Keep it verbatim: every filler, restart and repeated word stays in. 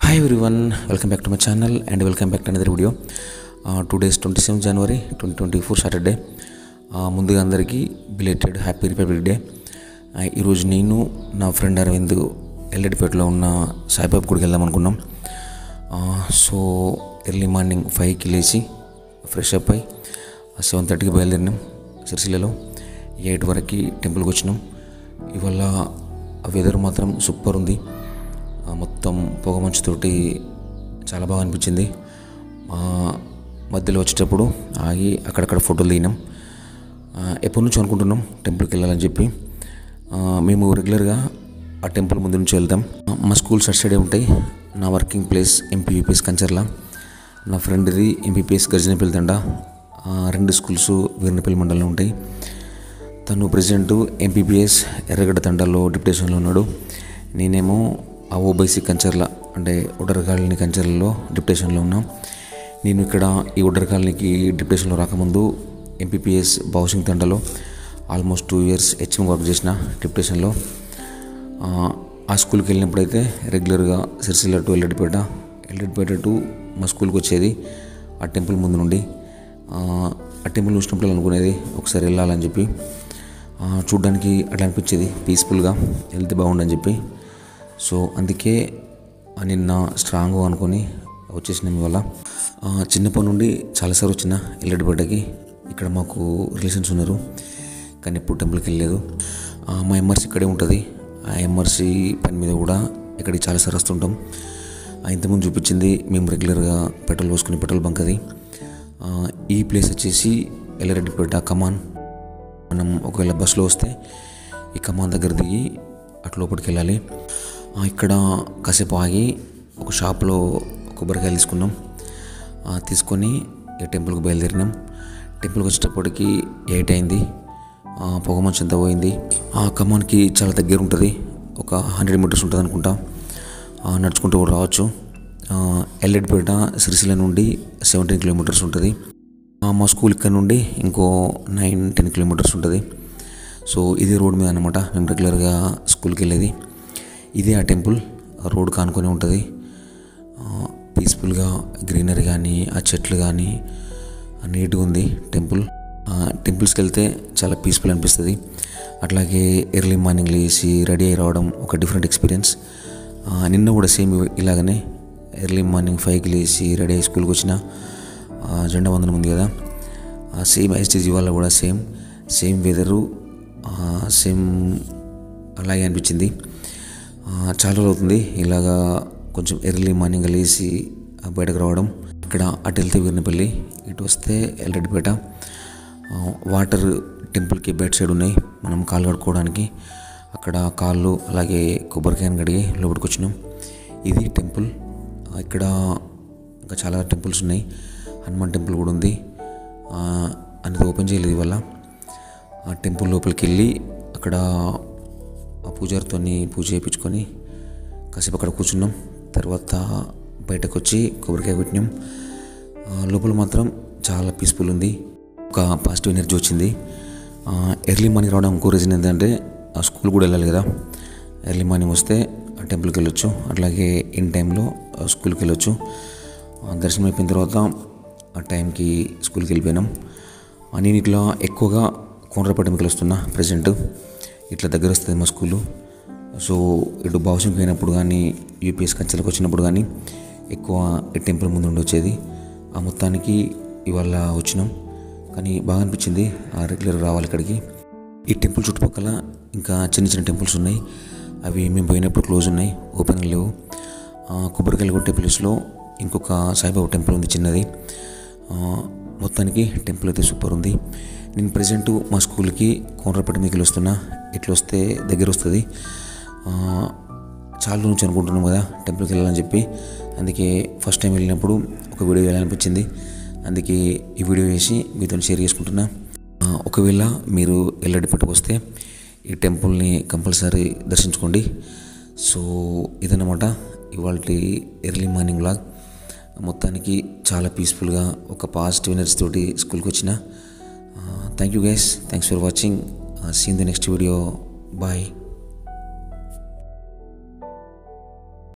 Hi everyone, welcome back to my channel and welcome back to another video. Uh, today is twenty-seventh January twenty twenty-four Saturday. ముందుగా అందరికీ belated happy republic day. ఈరోజు నేను నా friend Arvind ఎల్లడిపేటలో ఉన్న సాయిబాబా గుడికి వెళ్దాం అనుకున్నాం. సో ఎర్లీ మార్నింగ్ ఫైవ్కి లేచి ఫ్రెష్ అప్ అయి సెవెన్ థర్టీకి బయలుదేరినాం. సిరిసిల్లలో ఎయిట్ వరకు టెంపుల్కి వచ్చినాం. ఇవాళ వెదర్ మాత్రం సూపర్ ఉంది. మొత్తం పొగ మంచుతోటి చాలా బాగా అనిపించింది. మధ్యలో వచ్చేటప్పుడు ఆగి అక్కడక్కడ ఫోటోలు దిగినాం. ఎప్పటి నుంచో అనుకుంటున్నాం టెంపుల్కి వెళ్ళాలని చెప్పి. మేము రెగ్యులర్గా ఆ టెంపుల్ ముందు నుంచి వెళ్తాం. మా స్కూల్స్ అటు సైడే ఉంటాయి. నా వర్కింగ్ ప్లేస్ ఎంపీపీఎస్ కంచర్ల, నా ఫ్రెండ్ది ఎంపీపీఎస్ గర్జనపల్లి తండ. రెండు స్కూల్స్ వీర్నపల్లి మండలంలో ఉంటాయి. తను ప్రెసిడెంట్ ఎంపీపీఎస్ ఎర్రగడ్డ తండాలో డిప్యూటేషన్లో ఉన్నాడు. నేనేమో ఆ ఓబైసీ కంచర్ల అంటే ఒడ్డర కాలనీ కంచర్లలో డిప్యూటేషన్లో ఉన్నాం. నేను ఇక్కడ ఈ ఒడ్డర కాలనీకి డిప్యూటేషన్లో రాకముందు ఎంపీపీఎస్ బౌసింగ్ తండలో almost two years HM work చేసిన డిప్యూటేషన్లో. ఆ స్కూల్కి వెళ్ళినప్పుడైతే రెగ్యులర్గా సిరిసిల్ల టు ఎల్లడిపేట ఎల్లడిపేట టు మా స్కూల్కి వచ్చేది ఆ టెంపుల్ ముందు నుండి. ఆ టెంపుల్ చూసినప్పుడు అనుకునేది ఒకసారి వెళ్ళాలని చెప్పి. చూడ్డానికి అట్లా అనిపించేది, పీస్ఫుల్గా వెళ్తే బాగుండని చెప్పి. సో అందుకే నిన్న స్ట్రాంగ్ అనుకొని వచ్చేసినాం. ఇవాళ చిన్నప్పటి నుండి చాలాసార్లు వచ్చిన ఎల్లడిపేటకి. ఇక్కడ మాకు రిలేషన్స్ ఉన్నారు, కానీ ఎప్పుడు టెంపుల్కి వెళ్ళలేదు. మా ఎంఆర్సీ ఇక్కడే ఉంటుంది. ఆ ఎంఆర్సీ పని మీద కూడా ఇక్కడికి చాలాసార్లు వస్తుంటాం. ఇంతకుముందు చూపించింది మేము రెగ్యులర్గా పెట్రోల్ పోసుకునే పెట్రోల్ బంక్ అది. ఈ ప్లేస్ వచ్చేసి ఎల్లరెడ్డిపేట కమాన్. మనం ఒకవేళ బస్సులో వస్తే ఈ కమాన్ దగ్గర దిగి అటు లోపలికి వెళ్ళాలి. ఇక్కడ కాసేపు ఆగి ఒక షాప్లో కొబ్బరికాయలు తీసుకున్నాం. తీసుకొని టెంపుల్కి బయలుదేరినాం. టెంపుల్కి వచ్చేటప్పటికి ఎయిట్ అయింది. పొగ మంచు అంతా పోయింది. ఆ కమాన్కి చాలా దగ్గర ఉంటుంది, ఒక హండ్రెడ్ మీటర్స్ ఉంటుంది అనుకుంటా. నడుచుకుంటూ కూడా రావచ్చు. ఎల్లడిపేట సిరిసిల్ల నుండి సెవెంటీన్ కిలోమీటర్స్ ఉంటుంది. మా స్కూల్ ఇక్కడ నుండి ఇంకో నైన్ టెన్ కిలోమీటర్స్ ఉంటుంది. సో ఇది రోడ్ మీద అనమాట మేము రెగ్యులర్గా స్కూల్కి వెళ్ళేది. ఇదే ఆ టెంపుల్ రోడ్ కానుకొని ఉంటుంది. పీస్ఫుల్గా గ్రీనరీ కానీ ఆ చెట్లు కానీ నీట్గా ఉంది టెంపుల్. టెంపుల్స్కి వెళ్తే చాలా పీస్ఫుల్ అనిపిస్తుంది. అట్లాగే ఎర్లీ మార్నింగ్ లేచి రెడీ అయి రావడం ఒక డిఫరెంట్ ఎక్స్పీరియన్స్. నిన్న కూడా సేమ్ ఇలాగనే ఎర్లీ మార్నింగ్ ఫైవ్కి లేచి రెడీ అయ్యి స్కూల్కి వచ్చిన జెండా వందనం ఉంది కదా, సేమ్ ఐస్టేజ్ ఇవాళ కూడా సేమ్ సేమ్ వెదరు సేమ్ అలాగే అనిపించింది. చాలా రోజులు అవుతుంది ఇలాగా కొంచెం ఎర్లీ మార్నింగ్ లేచి బయటకు రావడం. ఇక్కడ అటు వెళ్తే వీర్నపల్లి, ఇటు వస్తే ఎల్లడిపేట. వాటర్ టెంపుల్కి బయట సైడ్ ఉన్నాయి, మనం కాళ్ళు కడుక్కోవడానికి. అక్కడ కాళ్ళు అలాగే కొబ్బరికాయను కడిగి లోపలికి వచ్చినాం. ఇది టెంపుల్. ఇక్కడ ఇంకా చాలా టెంపుల్స్ ఉన్నాయి. హనుమాన్ టెంపుల్ కూడా ఉంది. అనేది ఓపెన్ చేయలేదు ఇవాళ. ఆ టెంపుల్ లోపలికి వెళ్ళి అక్కడ ఆ పూజారితో పూజ చేయించుకొని కాసేపు అక్కడ కూర్చున్నాం. తర్వాత బయటకు వచ్చి కొబ్బరికాయ పెట్టినాం. లోపల మాత్రం చాలా పీస్ఫుల్ ఉంది, ఒక పాజిటివ్ ఎనర్జీ వచ్చింది. ఎర్లీ మార్నింగ్ రావడం ఇంకో రీజన్ ఏంటంటే ఆ స్కూల్ కూడా వెళ్ళాలి కదా. ఎర్లీ మార్నింగ్ వస్తే ఆ టెంపుల్కి వెళ్ళొచ్చు, అట్లాగే ఇన్ టైంలో స్కూల్కి వెళ్ళొచ్చు. దర్శనం అయిపోయిన తర్వాత ఆ టైంకి స్కూల్కి వెళ్ళిపోయినాం. నేను ఇట్లా ఎక్కువగా కోనరాపేటకి వస్తున్నా ప్రజెంట్. ఇట్లా దగ్గర వస్తుంది మా స్కూలు. సో ఇటు బావుసింగ్కి అయినప్పుడు కానీ యూపీఎస్ కంచెలకు వచ్చినప్పుడు కానీ ఎక్కువ ఈ టెంపుల్ ముందు ఉండి వచ్చేది. ఆ మొత్తానికి ఇవాళ వచ్చినాం, కానీ బాగా అనిపించింది రెగ్యులర్ రావాలి ఇక్కడికి. ఈ టెంపుల్ చుట్టుపక్కల ఇంకా చిన్న చిన్న టెంపుల్స్ ఉన్నాయి. అవి మేము పోయినప్పుడు క్లోజ్ ఉన్నాయి, ఓపెన్ లేవు. కొబ్బరికాయలు కొట్టే ప్లేస్లో ఇంకొక సాయిబాబా టెంపుల్ ఉంది చిన్నది. మొత్తానికి టెంపుల్ అయితే సూపర్ ఉంది. నేను ప్రజెంట్ మా స్కూల్కి కోనరాపేట మీకు వస్తున్నా. ఇట్లా వస్తే దగ్గర వస్తుంది. చాలా నుంచి అనుకుంటున్నాం కదా టెంపుల్కి వెళ్ళాలని చెప్పి. అందుకే ఫస్ట్ టైం వెళ్ళినప్పుడు ఒక వీడియో వేయాలనిపించింది. అందుకే ఈ వీడియో వేసి మీతో షేర్ చేసుకుంటున్నా. ఒకవేళ మీరు ఎల్లడిపేటకు వస్తే ఈ టెంపుల్ని కంపల్సరీ దర్శించుకోండి. సో ఇదన్నమాట ఇవాళ ఎర్లీ మార్నింగ్ వ్లాగ్. మొత్తానికి చాలా పీస్ఫుల్గా ఒక పాజిటివ్ ఎనర్జీ తోటి స్కూల్కి వచ్చిన. Thank you guys, thanks for watching. See in the next video. Bye.